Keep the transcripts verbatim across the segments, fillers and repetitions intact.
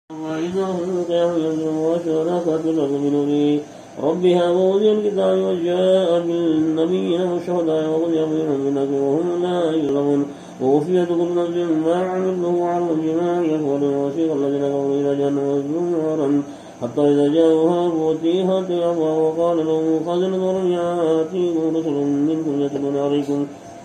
وإذا هم قيام ينزلون وشهداء فاتل بنوره ربها ووزي الكتاب وجاء بالنبيين والشهداء وقضي بينهم بالناس وهم لا يظلمون ووفيت كل نفس ما عملته على بما يفعلون وسيق الذين كفروا إلى جهنم ويصلون نارا حتى إذا جاءوها فوتيها أبوابها وقال لهم خزنة ألم يأتيكم رسل منكم يتلون عليكم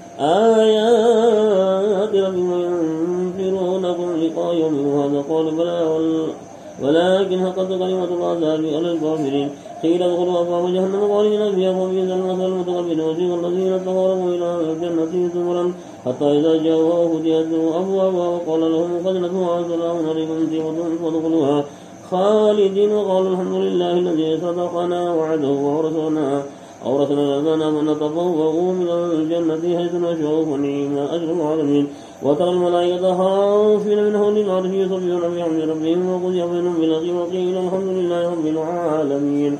آيات ربكم وينذرونكم لقاء يومكم هذا قال بلى ولكن حقت كلمة العذاب على الكافرين قيل ادخلوا أبواب جهنم خالدين فيها وبئس المثوى المتكبرين وسيق الذين اتقوا إلى الجنة زمرا حتى إذا جاءوها فتحت أبوابها وقال لهم خزنتها سلام عليكم طيبة فادخلوها خالدين وقالوا الحمد لله الذي صدقنا وعده ورسولنا أورثنا لنا من نتبوأ من الجنة حيث نشاء فنعم أجر العالمين وترى الملائكة خافين من حول العرش يسبحون بحمد ربهم وقضي بينهم بالحق وقيل الحمد لله رب العالمين.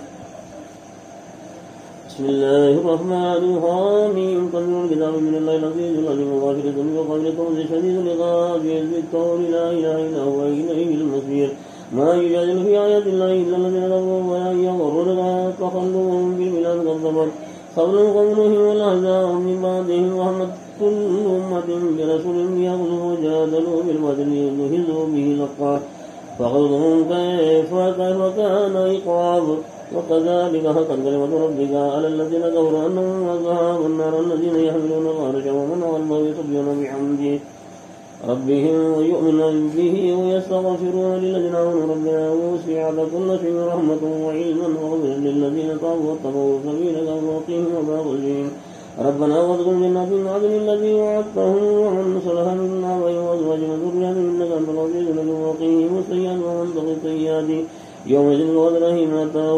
بسم الله الرحمن الرحيم تنزيل الكتاب من الله العزيز العليم الغافر الذنب وقابل التوبة شديد العقاب بالقول لا إله إلا هو إليه المصير ما يجادل في آيات الله إلا الذين كفروا ولا يغررك تخلوهم بالبلاد كالزبر قبل قوله والأحزاب من بعدهم وحمد كل أمة برسول يغزو وجادلوا بالباطل ليدهزوا به لقا فغضهم كيف كيف كان عقاب وكذلك حقت كلمة ربك على الذين كفروا أنهم أصحاب النار الذين يحملون العرش ومن حوله يسبحون بحمده ربهم ويؤمنون به ويستغفرون للذين آمنوا ربنا وسعت كل شيء رحمة وعلما واغفر للذين تابوا واتقوا سبيلك وقهم وباغهم ربنا وادخل جنات عدن الذي وعدتهم ومن صلح من آبائهم وأزواجهم وذرياتهم إنك أنت العزيز الحكيم وقهم السيئات ومن تقي السيئات يومئذ وذرهمته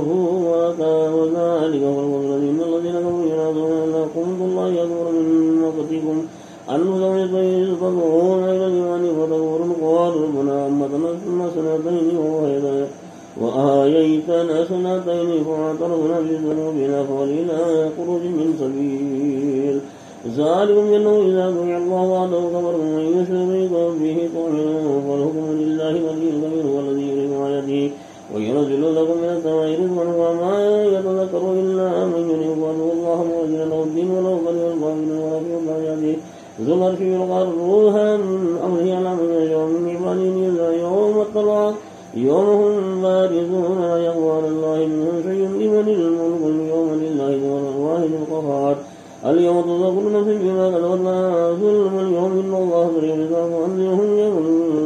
وذلك هو الفضل إن الذين كفروا ينادون لكم الله يكبر من مقتكم أنهم يستضعون إلى الإيمان فتكفر قالوا ربنا أمتنا سنتين وهدايا وآييتنا سنتين فاعترفنا بذنوبنا فإلى خروج من سبيل ذلكم بأنه إذا دعي الله وحده كفرتم ومن يشرك به تؤمنون فالحكم لله الولي الكبير والذي يريد آياته وينزل لكم من السماء رزقا وما يتذكر إلا من ينيب وأنه الله موجد له الدين ولو كره الكافرون ورفيع الله ذو العرش يلقى روحا من أمره على من يشاء من عباده إلا يوم الطلاق يوم هم بارزون لا يقوى على الله منهم شيء لمن الملك اليوم لله الواحد القهار اليوم تجزى كل نفس بما كسبت لا ظلم اليوم إن الله سريع الحساب وأنذرهم يوم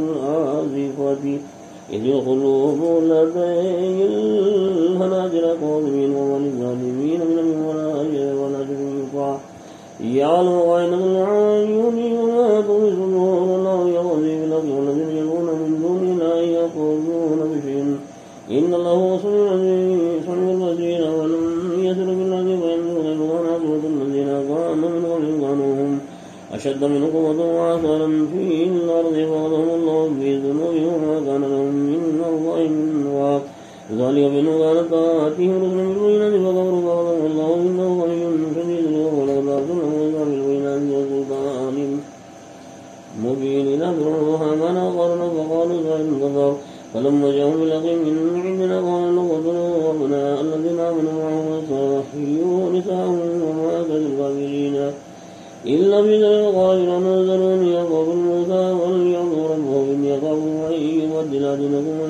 الآزفة إذ القلوب لدي الحناجر كاظمين وما للظالمين من أمر ولا أجر ولا شفيع يعلم غيب الأعين وما تخفي الصدور والله يقضي بالحق والذين يدعون من دونه لا يقضون بشيء إن الله هو سميع البصير ولم يسر بالله فينظر كيف كان عاقبة الذين كانوا من قبلهم كانوا هم أشد من قوة وآثارا في الأرض فأخذهم الله بذنوبهم وما كان لهم من الله من واق ذلك بأنه كانت تأتيهم رسل بالبينات فكفروا فأخذهم الله إنه غني شديد العقاب ولقد أرسلنا موسى بالبينات وسلطان مبين إلى فرعون وهامان وقارون فقالوا ساحر كذاب فلما جاءهم بالحق من عندنا قالوا قتلوا أبناء الذين آمنوا معه ويستحيوا نساءهم وما كان الكافرين إلا في ذلك قال نزلون يقول موسى وليعبدوا ربه إني أخاف أن يبدل دينكم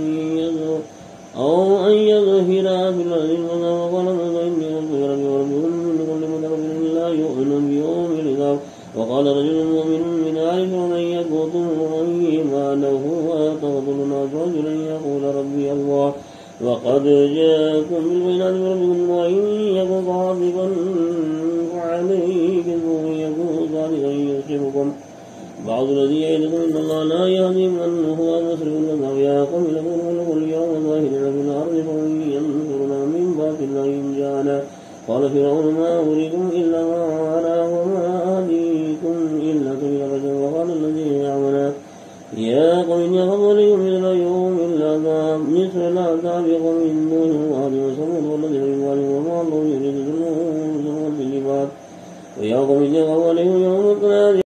أو أن يظهر في الأرض الفساد وقال موسى إني رسول ربي وربكم من كل متكبر لا يؤمن بيوم الحساب وقال رجل مؤمن من آل فرعون يكتم إيمانه وتقتلون رجلا يقول ربي الله وقد جاءكم بالبينات من ربكم وإن يكن صادقا فعليه كذبه يكون صادقا يصيبكم بعض الذي يعدكم إن الله لا يهدي من هو مسرف كذاب يا قوم لكم الملك اليوم ظاهرين في الأرض فمن ينصرنا من بأس الله إن جاءنا قال فرعون ما أريكم إلا ما أرى وما أهديكم إلا سبيل الرشد وقال الذين يعملون يا قوم إني أخاف عليكم مثل يوم العذاب مثل العذاب